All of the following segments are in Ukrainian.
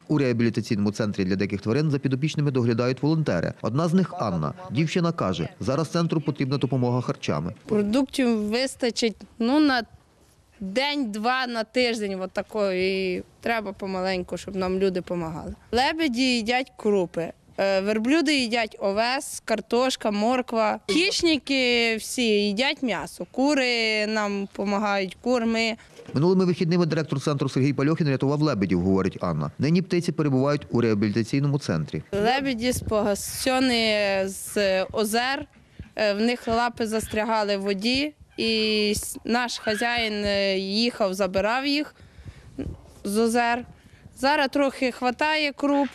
У реабілітаційному центрі для диких тварин за підопічними доглядають волонтери. Одна з них – Анна. Дівчина каже, зараз центру потрібна допомога харчами. Продуктів вистачить на день-два, на тиждень. І треба помаленьку, щоб нам люди допомагали. Лебеді їдять крупи. Верблюди їдять овес, картошка, морква. Хищники всі їдять м'ясо. Кури нам допомагають, курми. Минулими вихідними директор центру Сергій Пальохін рятував лебедів, говорить Анна. Нині птиці перебувають у реабілітаційному центрі. Лебеді спогасені з озер, в них лапи застрягали в воді, і наш хазяїн їхав, забирав їх з озер. Зараз трохи вистачає круп,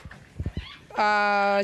а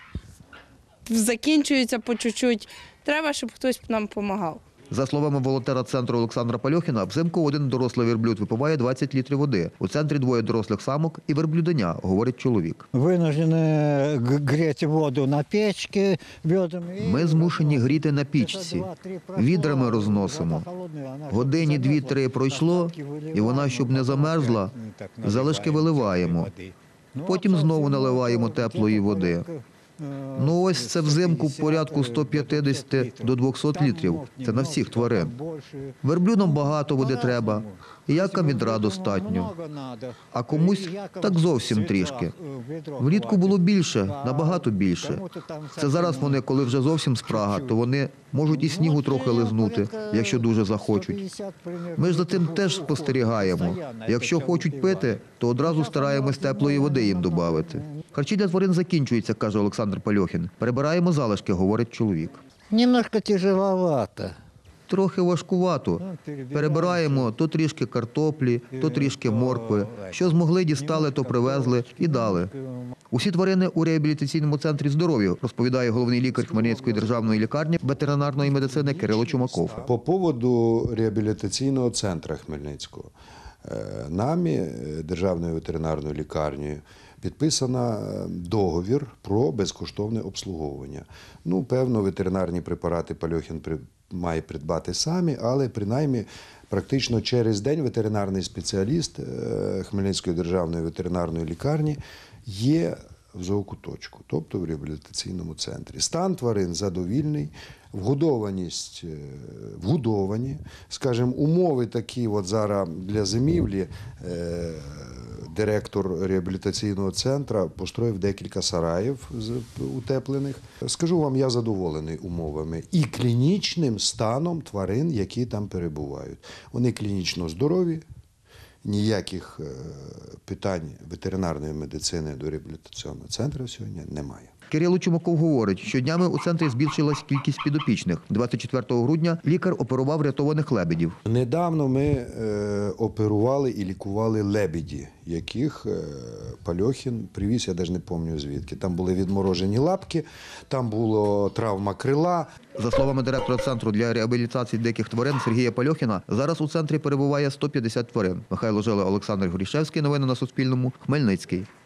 закінчується по чуть-чуть. Треба, щоб хтось нам допомагав. За словами волонтера центру Олександра Пальохіна, взимку один дорослий верблюд випиває 20 літрів води. У центрі двоє дорослих самок і верблюденя, говорить чоловік. Винуждені гріти воду на печці відрами. Ми змушені гріти на пічці. Відрами розносимо. Годині 2-3 пройшло, і вона, щоб не замерзла, залишки виливаємо. Потім знову наливаємо теплої води. Ось це взимку в порядку 150 до 200 літрів. Це на всіх тварин. Верблюдам багато води треба, якам відра достатньо. А комусь так зовсім трішки. Влітку було більше, набагато більше. Це зараз вони, коли вже зовсім спрага, то вони можуть і снігу трохи лизнути, якщо дуже захочуть. Ми ж за тим теж спостерігаємо. Якщо хочуть пити, то одразу стараємось теплої води їм додати. Харчі для тварин закінчуються, каже Олександр Пальохін. Перебираємо залишки, говорить чоловік. Немножко тяжеловато. Трохи важкувато. Перебираємо то трішки картоплі, то трішки моркви. Що змогли, дістали, то привезли і дали. Усі тварини у реабілітаційному центрі здоров'я, розповідає головний лікар Хмельницької державної лікарні ветеринарної медицини Кирило Чумаков. По поводу реабілітаційного центру Хмельницького. Нами, Державною ветеринарною лікарнею, підписано договір про безкоштовне обслуговування. Певно, ветеринарні препарати Пальохін має придбати самі, але принаймні практично через день ветеринарний спеціаліст Хмельницької державної ветеринарної лікарні є в зоокуточку, тобто в реабілітаційному центрі. Стан тварин задовільний, вгодованість вгодовані. Скажімо, умови такі зараз для зимівлі. Директор реабілітаційного центру построїв декілька сараїв утеплених. Скажу вам, я задоволений умовами і клінічним станом тварин, які там перебувають. Вони клінічно здорові, ніяких питань ветеринарної медицини до реабілітаційного центру сьогодні немає. Кирило Чумаков говорить, що днями у центрі збільшилась кількість підопічних. 24 грудня лікар оперував рятованих лебедів. Недавно ми оперували і лікували лебеді, яких Пальохін привіз, я навіть не пам'ятаю звідки. Там були відморожені лапки, там була травма крила. За словами директора центру для реабілітації диких тварин Сергія Пальохіна, зараз у центрі перебуває 150 тварин. Михайло Жила, Олександр Горішевський. Новини на Суспільному. Хмельницький.